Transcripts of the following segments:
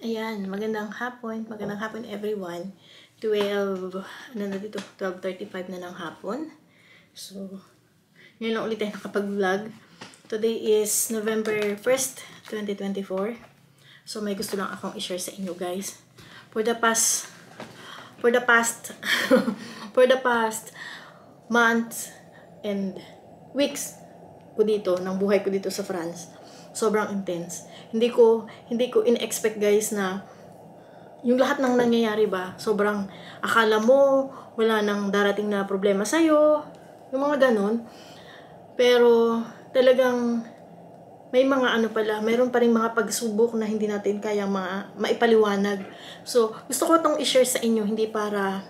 Ayan, magandang hapon everyone. 12, ano na dito, 12:35 na ng hapon. So, ngayon lang ulit tayo nakapag-vlog. Today is November 1st, 2024. So, may gusto lang akong i-share sa inyo guys. For the past for the past months and weeks ko dito, ng buhay ko dito sa France, sobrang intense. Hindi ko in-expect guys na yung lahat ng nangyayari ba, sobrang akala mo wala nang darating na problema sa'yo, yung mga ganun. Pero talagang may mga mayroon pa rin mga pagsubok na hindi natin kayang maipaliwanag. So, gusto ko itong i-share sa inyo, hindi para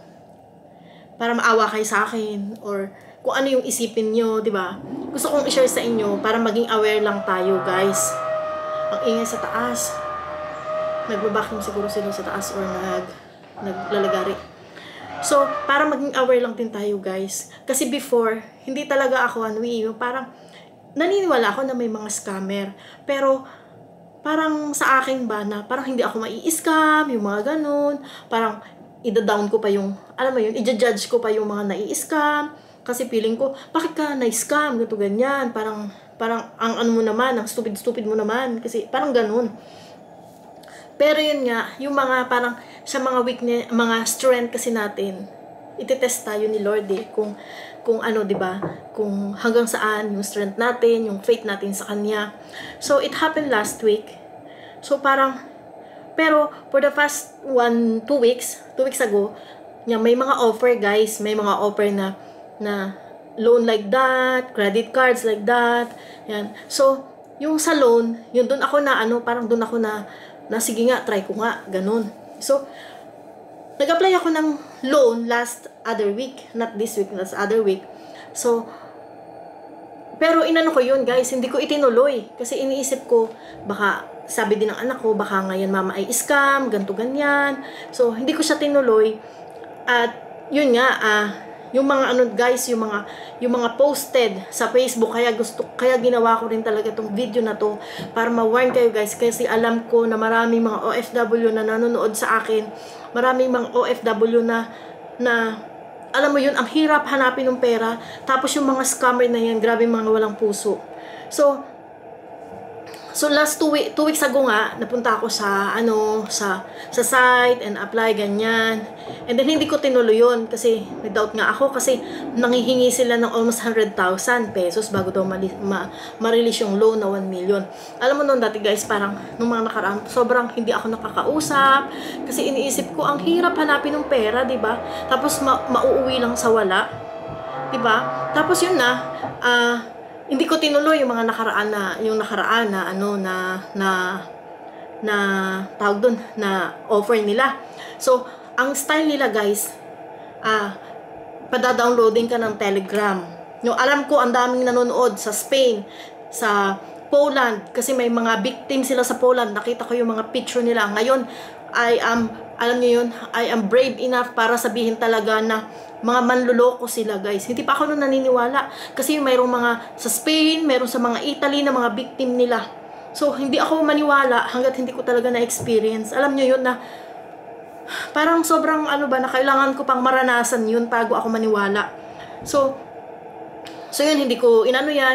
maawa kayo sa akin or kung ano yung isipin nyo, di ba? Gusto kong i-share sa inyo para maging aware lang tayo, guys. Ang ingay sa taas. Nagbabaking siguro sila sa taas or naglalagari. So, para maging aware lang din tayo, guys. Kasi before, hindi talaga ako parang naniniwala ako na may mga scammer. Pero, parang sa akin ba na parang hindi ako mai-scam, yung mga ganun. Parang, ida-down ko pa yung, i-judge ko pa yung mga nai-scam. Kasi feeling ko, bakit ka na-scam? Ganito, ganyan. Parang ang ano mo naman, ang stupid mo naman. Kasi parang ganun. Pero yun nga, yung mga parang sa mga weakness, mga strength kasi natin, itetest tayo ni Lord kung ano, di ba? Kung hanggang saan yung strength natin, yung faith natin sa Kanya. So, it happened last week. So, pero for the past 2 weeks ago, may mga offer guys, may mga offer na loan like that, credit cards like that. Yan. So, yung sa loan, yun doon ako na parang doon ako na sige nga, try ko nga, ganun. So, nag-apply ako ng loan last other week, not this week, last other week. So, pero inano ko yun guys, hindi ko itinuloy kasi iniisip ko, baka sabi din ng anak ko, baka ngayon mama ay scam, ganto ganyan. So, hindi ko siya tinuloy. At yun nga, yung mga guys, yung mga posted sa Facebook, kaya ginawa ko rin talaga tong video na to para ma-warn kayo guys, kasi alam ko na maraming mga OFW na nanonood sa akin, maraming mga OFW na alam mo yun, ang hirap hanapin ng pera, tapos yung mga scammer na yan, grabe mga walang puso. So last 2 weeks ago nga, napunta ako sa site and apply ganyan. And then hindi ko tinuloy yun kasi nag-doubt nga ako kasi nanghihingi sila ng almost 100,000 pesos bago daw ma-release yung loan na 1 million. Alam mo noon dati guys, parang nung mga nakaraan, sobrang hindi ako nakakausap kasi iniisip ko ang hirap hanapin ng pera, 'di ba? Tapos mauuwi lang sa wala. 'Di ba? Tapos yun na, hindi ko tinuloy yung mga nakaraan na tawag doon na offer nila. So, ang style nila guys, pada-downloading ka ng Telegram. Yung alam ko ang daming nanonood sa Spain, sa Poland, kasi may mga victim sila sa Poland. Nakita ko yung mga picture nila. Ngayon, alam niyo yun, I am brave enough para sabihin talaga na mga manluloko sila guys. Hindi pa ako nun naniniwala. Kasi mayroong mga sa Spain, mayroong sa mga Italy na mga victim nila. So, hindi ako maniwala hanggat hindi ko talaga na-experience. Alam nyo yun na parang sobrang na kailangan ko pang maranasan yun bago ako maniwala. So yun, hindi ko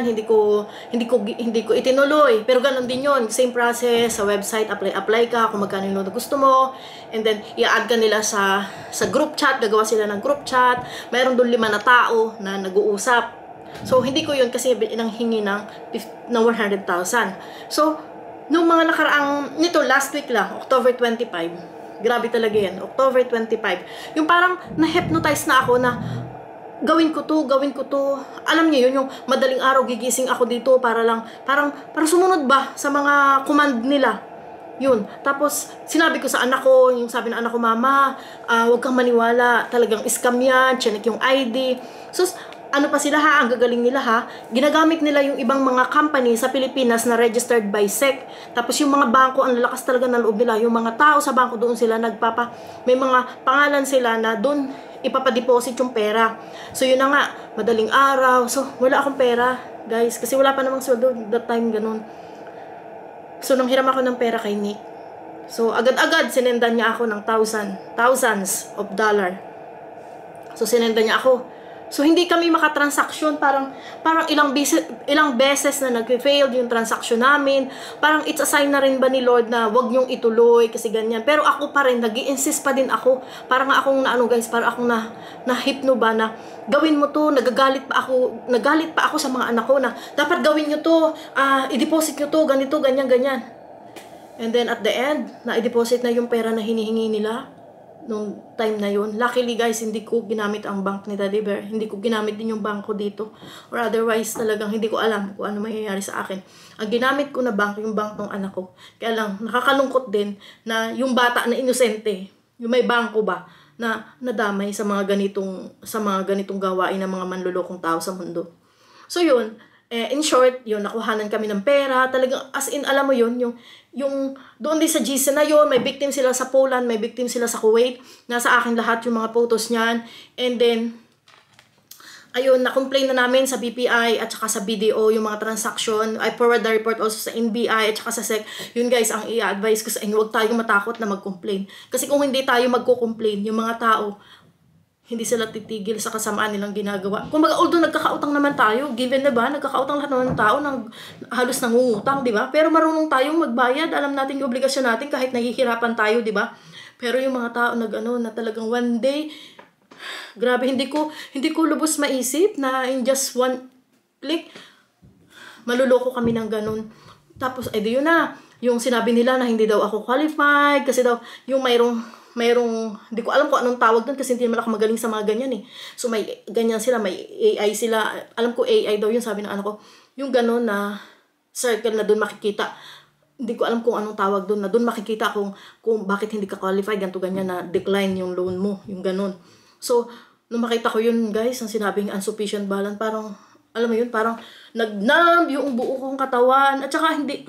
itinuloy. Pero ganun din yun. Same process sa website, apply ka kung magkano yung gusto mo. And then, i-add ka nila sa group chat. Gagawa sila ng group chat. Mayroon doon 5 na tao na nag-uusap. So, hindi ko yun kasi hingi ng 100,000. So, nung mga nakaraang, nito last week lang, October 25. Grabe talaga yan. October 25. Yung parang na-hypnotize na ako na gawin ko to. Alam niyo yun, yung madaling araw gigising ako dito para sumunod ba sa mga command nila. Yun. Tapos, sinabi ko sa anak ko, yung sabi ng anak ko, mama, huwag kang maniwala, talagang scam yan, chinek yung ID. So, ano pa sila ha, ang gagaling nila ha, ginagamit nila yung ibang mga company sa Pilipinas na registered by SEC. Tapos yung mga bangko, ang lalakas talaga ng loob nila, yung mga tao sa bangko doon sila may mga pangalan sila na doon ipapadeposit yung pera. So yun na nga, madaling araw, so wala akong pera guys, kasi wala pa namang sweldo that time, ganun. So nang hiram ako ng pera kay Nick, So, agad-agad, sinendan niya ako ng thousands of dollar. So, sinendan niya ako. So, hindi kami makatransaksyon. Parang ilang beses na nag-failed yung transaction namin. Parang it's a sign na rin ba ni Lord na wag niyong ituloy kasi ganyan. Pero ako pa rin, nag-i-insist pa din ako. Parang akong guys, parang akong na-hypno ba na gawin mo to, nagalit pa ako sa mga anak ko na dapat gawin niyo to, i-deposit niyo to, ganito, ganyan, ganyan. And then at the end, na-i-deposit na yung pera na hinihingi nila nung time na yun. Luckily guys, hindi ko ginamit ang bank ni Daddy Bear. Hindi ko ginamit din yung bank ko dito. Or otherwise talagang hindi ko alam kung ano mangyayari sa akin. Ang ginamit ko na bank, yung bank ng anak ko. Kaya lang, nakakalungkot din na yung bata na inosente, yung may bangko ba, na nadamay sa mga ganitong gawain ng mga manlulokong tao sa mundo. So yun, in short, yun, nakuhanan kami ng pera. Talagang, as in, alam mo yun, yung doon din sa GC na yun, may victim sila sa Poland, may victim sila sa Kuwait. Nasa akin lahat yung mga photos niyan. And then, ayun, na-complain na namin sa BPI at saka sa BDO yung mga transaction. I forward the report also sa NBI at saka sa SEC. Yun guys, ang i-advise ko sa inyo, huwag tayong matakot na mag-complain. Kasi kung hindi tayo magko-complain, yung mga tao, hindi sila titigil sa kasamaan nilang ginagawa. Kung although nagkakautang naman tayo, given na ba, nagkakautang lahat naman ng tao ng halos nangungutang, di ba? Pero marunong tayong magbayad, alam natin yung obligasyon natin kahit nahihirapan tayo, di ba? Pero yung mga tao na talagang one day, grabe, hindi ko lubos maisip na in just one click, maluloko kami ng ganun. Tapos, di yun na, yung sinabi nila na hindi daw ako qualified, kasi daw, yung mayroong, hindi ko alam kung anong tawag doon kasi hindi naman ako magaling sa mga ganyan eh. So may ganyan sila, may AI sila. Alam ko AI daw yun, sabi ng anak ko. Yung gano'n na circle na doon makikita. Hindi ko alam kung anong tawag doon, na doon makikita kung bakit hindi ka qualified, ganito ganyan na decline yung loan mo, yung gano'n. So, nung makita ko yun guys, ang sinabing insufficient balance, parang, alam mo yun, parang nag-numb yung buo kong katawan. At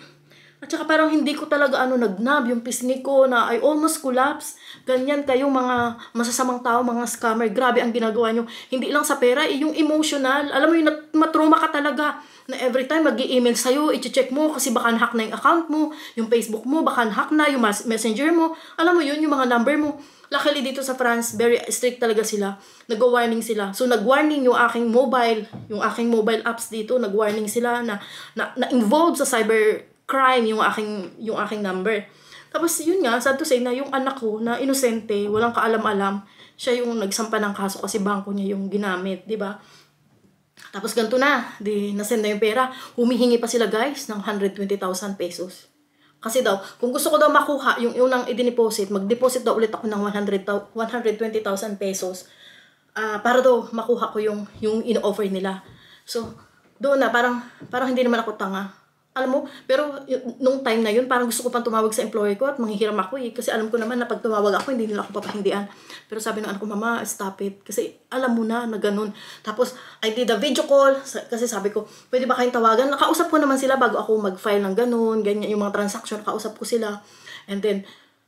saka parang hindi ko talaga nagnab yung pisngi ko na I almost collapse. Ganyan kayong mga masasamang tao, mga scammer. Grabe ang ginagawa nyo. Hindi lang sa pera, yung emotional. Alam mo yun, matroma ka talaga. Na every time mag-i-email sa'yo, i-check mo kasi baka na-hack na yung account mo, yung Facebook mo, baka na-hack na yung messenger mo. Alam mo yun, yung mga number mo. Luckily dito sa France, very strict talaga sila. Nag-warning sila. So nag-warning yung aking mobile apps dito, nag-warning sila na involved sa cyber crime yung aking number. Tapos yun nga, sad to say na yung anak ko na inosente, walang kaalam-alam, siya yung nagsampa ng kaso kasi bangko niya yung ginamit, di ba? Tapos ganito na, nasend na yung pera. Humihingi pa sila guys ng 120,000 pesos. Kasi daw, kung gusto ko daw makuha yung unang i-deposit, mag-deposit daw ulit ako ng 120,000 pesos para daw makuha ko yung in-offer nila. So, doon na, parang hindi naman ako tanga. Alam mo, pero nung time na yun, parang gusto ko pang tumawag sa employer ko at manghihiram ako eh. Kasi alam ko naman na pag tumawag ako, hindi nila ako papahindian. Pero sabi ng anak ko, Mama, stop it. Kasi alam mo na ganun. Tapos, I did a video call. Kasi sabi ko, pwede ba kayong tawagan? Nakausap ko naman sila bago ako mag-file ng ganun. Ganyan yung mga transaction, nakausap ko sila. And then,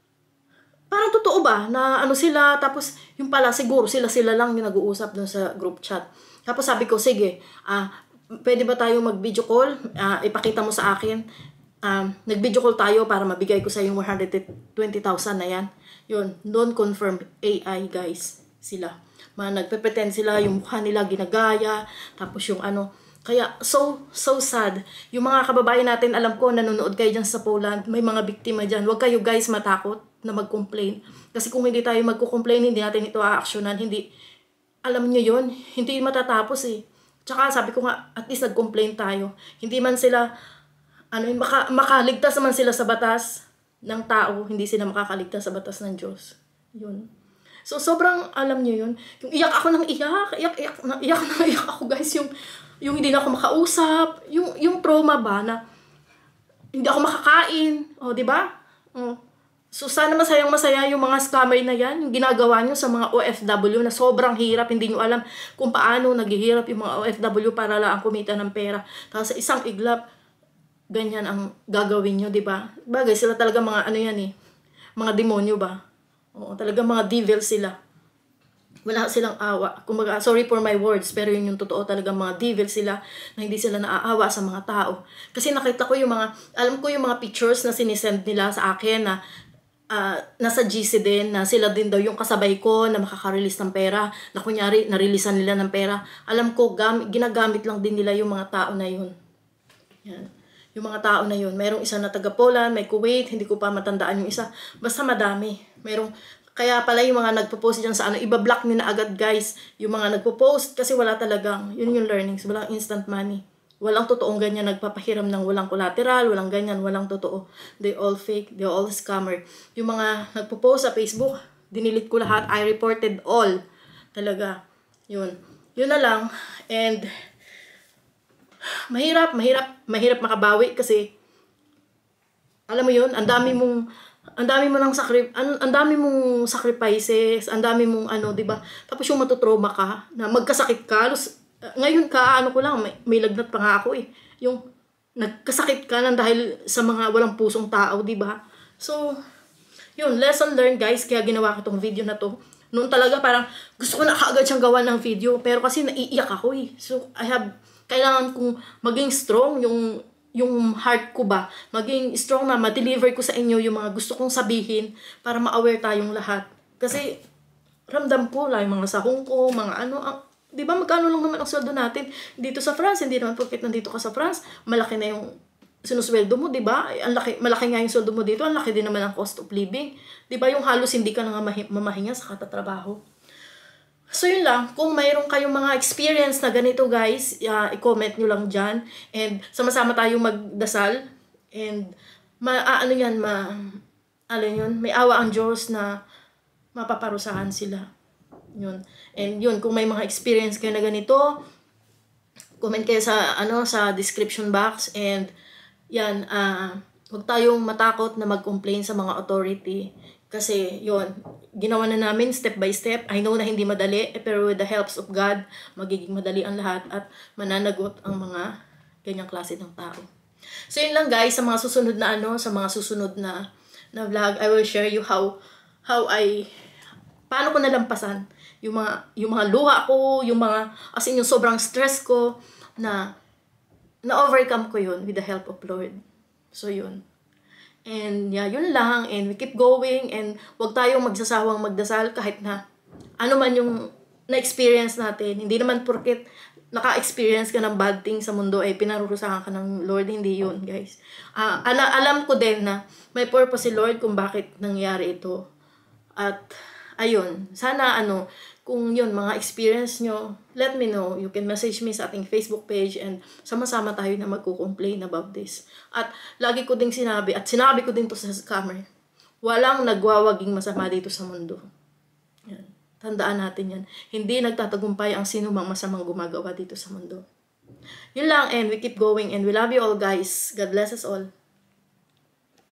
parang totoo ba na sila, tapos yung pala siguro sila lang yung nag-uusap dun sa group chat. Tapos sabi ko, sige, pwede ba tayo mag-video call? Ipakita mo sa akin. Nag-video call tayo para mabigay ko sa yung 120,000 na yan. Yun, non-confirm AI guys sila. Nagpe-pretend sila, yung mukha nila ginagaya, tapos yung Kaya, so sad. Yung mga kababayan natin, alam ko, nanonood kayo dyan sa Poland, may mga biktima dyan. Huwag kayo guys matakot na mag-complain. Kasi kung hindi tayo mag-complain, hindi natin ito a-actionan. Hindi, alam nyo yun, hindi matatapos eh. Tsaka sabi ko nga, at least nag-complain tayo. Hindi man sila, makaligtas naman sila sa batas ng tao, hindi sila makakaligtas sa batas ng Diyos. Yun. So, sobrang, alam nyo yun, yung iyak ako ng iyak ako guys, yung hindi na ako makausap, yung trauma ba na hindi ako makakain, di ba? So, sana masayang-masaya yung mga scammer na yan, yung ginagawa nyo sa mga OFW na sobrang hirap, hindi nyo alam kung paano naghihirap yung mga OFW para lang kumita ng pera. Tapos sa isang iglap, ganyan ang gagawin nyo, di ba? Bagay, sila talaga mga mga demonyo ba? Oo, talaga mga devil sila. Wala silang awa. Kumbaga, sorry for my words, pero yun yung totoo, talaga mga devil sila na hindi sila naaawa sa mga tao. Kasi nakita ko alam ko yung mga pictures na sinisend nila sa akin na nasa GC din, na sila din daw yung kasabay ko na makaka-release ng pera, na kunyari, nareleasean nila ng pera. Alam ko, ginagamit lang din nila yung mga tao na yun. Yan. Yung mga tao na yun. Mayroong isa na taga Poland, may Kuwait, hindi ko pa matandaan yung isa. Basta madami. Kaya pala yung mga nagpo-post dyan sa ibablock nyo na agad guys. Yung mga nagpo-post kasi wala talagang, yun yung learnings, walang instant money. Walang totoong ganyan nagpapahiram ng walang collateral, walang ganyan, walang totoo. They all fake, they all scammer. Yung mga nagpo-post sa Facebook, dinilit ko lahat, I reported all. Talaga. Yun. Yun na lang. And mahirap makabawi kasi alam mo yun, ang dami mong sacrifices, ang dami mong 'di ba? Tapos yung matutrauma ka, na magkasakit ka, ngayon ko lang, may lagnat pa nga ako eh. Yung nagkasakit ka lang dahil sa mga walang pusong tao, di ba? So, yun, lesson learned guys, kaya ginawa ko tong video na to. Noon talaga parang gusto ko na kaagad siyang gawa ng video, pero kasi naiiyak ako eh. So, kailangan kong maging strong, yung heart ko ba, maging strong na ma-deliver ko sa inyo yung mga gusto kong sabihin para ma-aware tayong lahat. Kasi, ramdam ko lang yung mga sahong ko, mga di ba magkano lang naman ang sweldo natin dito sa France? Hindi naman porket nandito ka sa France, malaki na yung sinusweldo mo, di ba? Malaki nga yung sweldo mo dito, ang laki din naman ang cost of living. Di ba yung halos hindi ka na nga mamahinga sa katatrabaho. So yun lang, kung mayroon kayong mga experience na ganito guys, i-comment nyo lang dyan. And sama-sama tayong magdasal. And may awa ang Diyos na mapaparusahan sila. Yun. And yun, kung may mga experience kayo na ganito, comment kayo sa description box. And yan, huwag tayong matakot na mag-complain sa mga authority. Kasi yun, ginawa na namin step by step. I know na hindi madali, pero with the helps of God, magiging madali ang lahat at mananagot ang mga ganyang klase ng tao. So yun lang guys, sa mga susunod na vlog, I will share you paano ko nalampasan yung mga luha ko, yung sobrang stress ko na overcome ko yun with the help of Lord. So yun. And yeah, yun lang. And we keep going. And wag tayong magsasawang magdasal kahit na ano man yung na-experience natin. Hindi naman porket naka-experience ka ng bad thing sa mundo ay pinarurusahan ka ng Lord. Hindi yun, guys. Alam ko din na may purpose si Lord kung bakit nangyari ito. At ayun, sana kung yun, mga experience nyo, let me know. You can message me sa ating Facebook page and sama-sama tayo na magko-complain about this. At lagi ko ding sinabi ko din to sa camera, walang nagwawaging masama dito sa mundo. Yan. Tandaan natin yan. Hindi nagtatagumpay ang sino mang masamang gumagawa dito sa mundo. Yun lang, and we keep going, and we love you all guys. God bless us all.